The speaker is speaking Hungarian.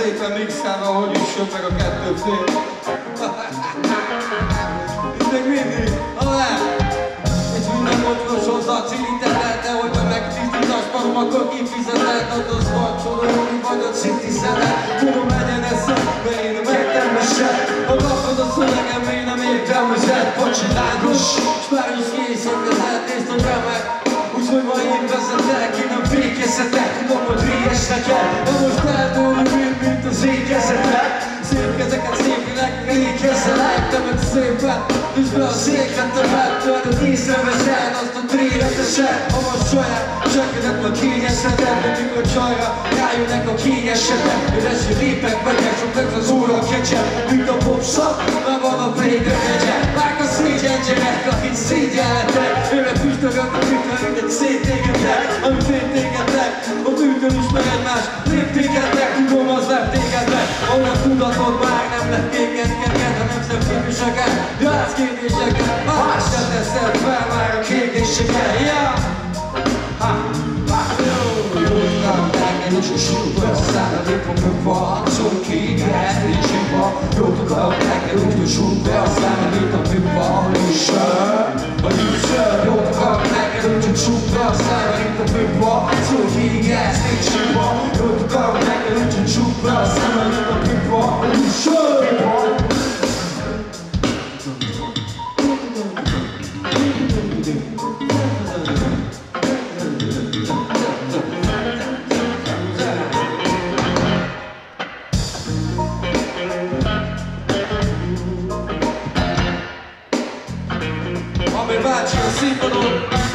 szépen mixelve, hogy üssön meg a kettő fél. Itt meg mindig, alá! És minden mocskos hozzá csillített, de hogy majd megtisztít a sparom, akkor kifizetett, adod szvarcsolóni vagy a citi szelet. Tudom, legyen eszem, mert én nem értelmesed. A rapod a szövegem, én nem értelmezett, pacsilágos. S már is készek az elnézd a remek. Úgyhogy ma én vezetek, én nem fékezhetek. Tudom, hogy réges neked, de most eldőlünk mint az égezetek. Szép kezeket szépnek, ékezzelek, te meg szépen. Üsd be a székre, te megtöltöd észreveszed azt a tréleteset. Ha van saját, zsekedet meg kényezheted, de mikor csajra rájönnek a kényesetek. Üresi lépek, megyek, sok lesz az óra kecset. Mint a popszak, már van a végre kegyet. Vág a szégyen gyerek, akit szégyelletek. Őre füstögök a kütve, mint egy széttégednek. Amit én tégednek, ott ütön ismered más. Léptékednek, tudom, az lett tégednek. Ahol a tudatod már nem lett kékenkedget, hanem szebb képviseket. Gáz kérdéseket, más se teszed fel már a kérdéseket. És a súlyba szállad épp a megvalszol kiegészségva. Jót akarok neked, úgy a súlyba szállad épp a megvalósság. A lűszer, jót akarok neked, úgy a súlyba szállad épp a megvalszol kiegészségva. Jót akarok neked, úgy a súlyba szállad épp a megvalósság. Amir bácsi a színpadon.